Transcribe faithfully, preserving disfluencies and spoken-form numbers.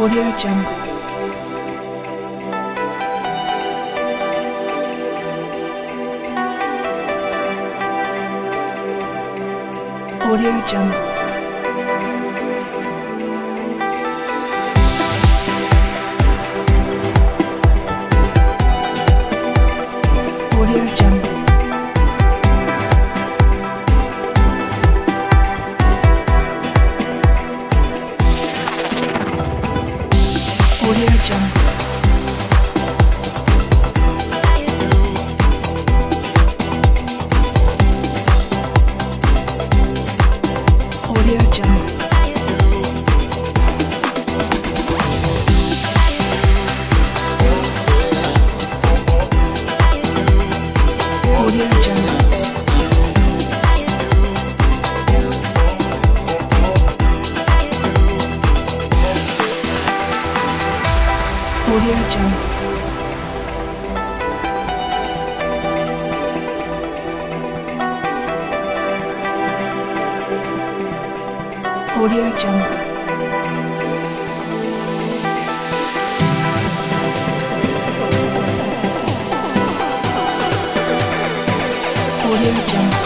Audio Jungle. Audio Jungle. Audio Jungle. Audio Jungle. Audio Jungle. Audio Jungle. Audio Jungle. Audio Jungle. Audio Jungle.